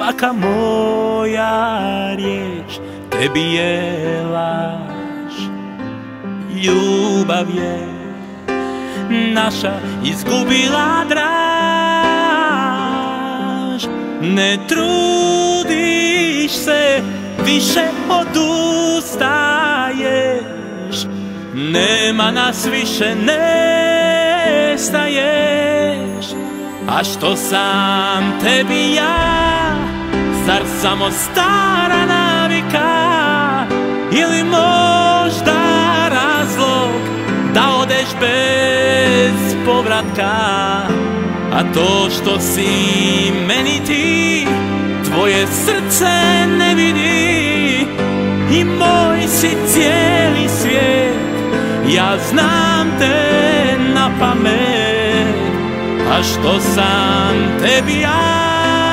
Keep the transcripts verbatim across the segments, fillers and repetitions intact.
svaka moja riječ tebi je laž. Ljubav je naša izgubila draž. Ne trudiš se, više odustaješ, nema nas više, nestaješ. A što sam tebi ja, zar samo stara navika, ili možda razlog da odeš bez povratka? A to što si meni ti, tvoje srce ne vidi, i moj si cijeli svijet, ja znam te na pamet. A što sam tebi ja,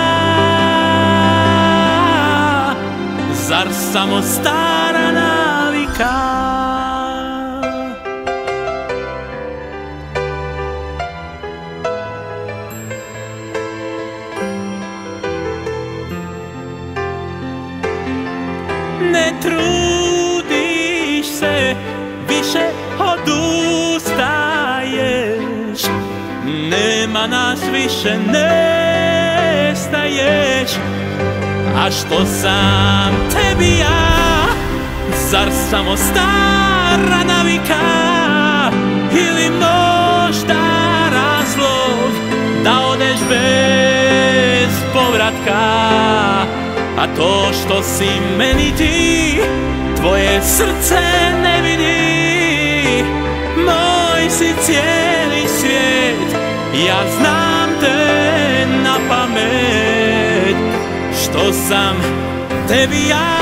zar samo stara navika? Ne trudiš se, više odustaješ, nema nas više, nestaješ. A što sam tebi ja, zar samo stara navika, ili možda razlog da odeš bez povratka? A to što si meni ti, tvoje srce ne vidi, moj si cijeli svijet, ja znam te na pamet. Što sam tebi ja,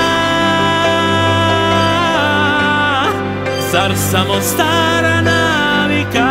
zar samo stara navika?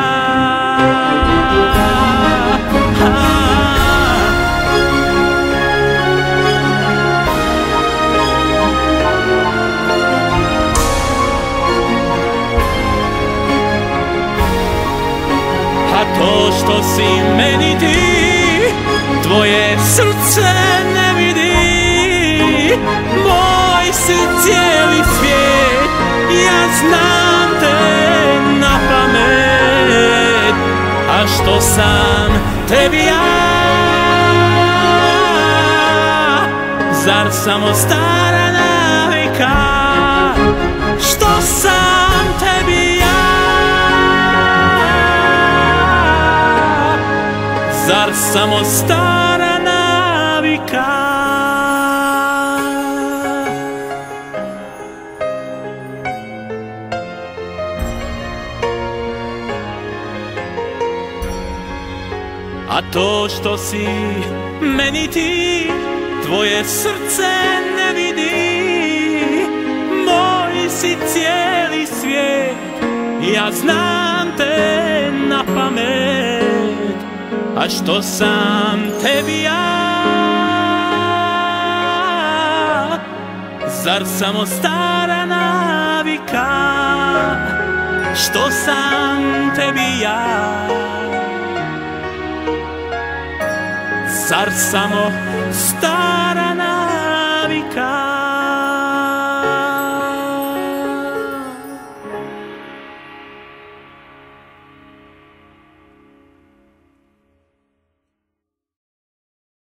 To što si meni ti, tvoje srce ne vidi, moj si cijeli svijet, ja znam te na pamet. A što sam tebi ja, zar samo stara navika? Što sam tebi ja, zar samo stara navika? A to što si meni ti, tvoje srce ne vidi, moj si cijeli svijet, ja znam te na pamet. A što sam tebi ja, zar samo stara navika? Što sam tebi ja, zar samo stara